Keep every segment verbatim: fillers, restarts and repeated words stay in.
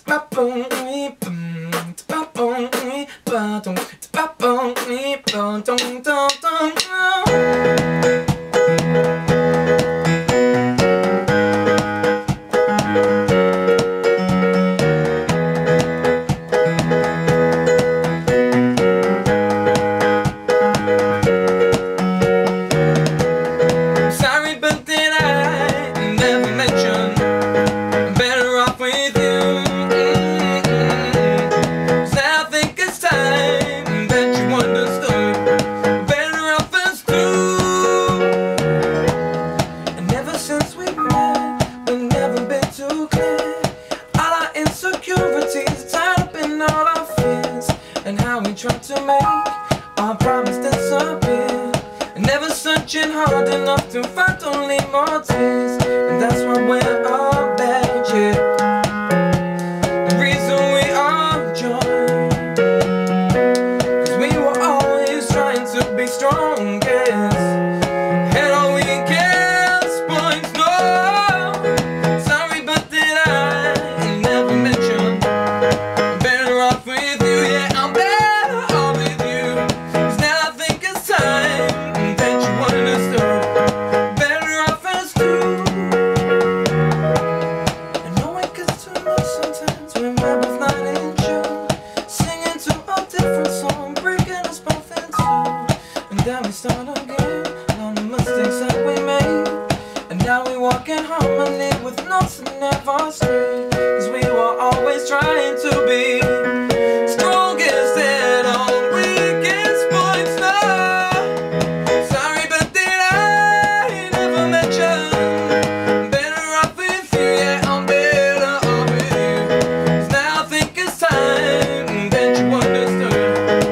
Try to make our promise disappear, never searching hard enough to find only more tears, and that's why we're all bad, yeah. The reason we are joy, cause we were always trying to be strongest, and all we get is points, no. Sorry, but did I never mention better off with you, yeah, I'm better. Then we start again on the mistakes that we made, and now we walk in harmony with notes that never stray, cause we were always trying to be strongest at all weakest points, no. Sorry, but did I never mention better off with you, yeah, I'm better off with you, cause now I think it's time that you understood.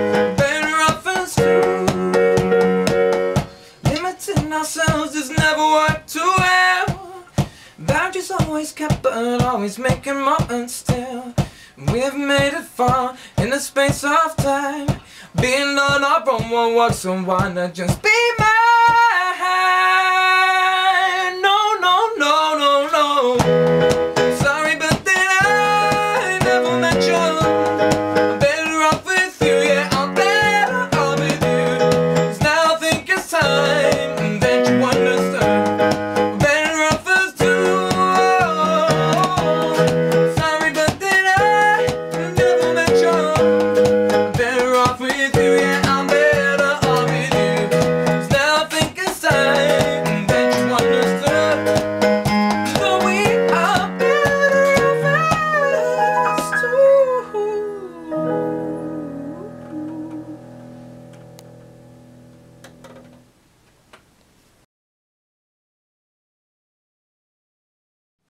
Ourselves has never worked too well. Boundaries always kept, but always making more, and still we've made it far in the space of time. Being on our own won't work, so why not just be mine?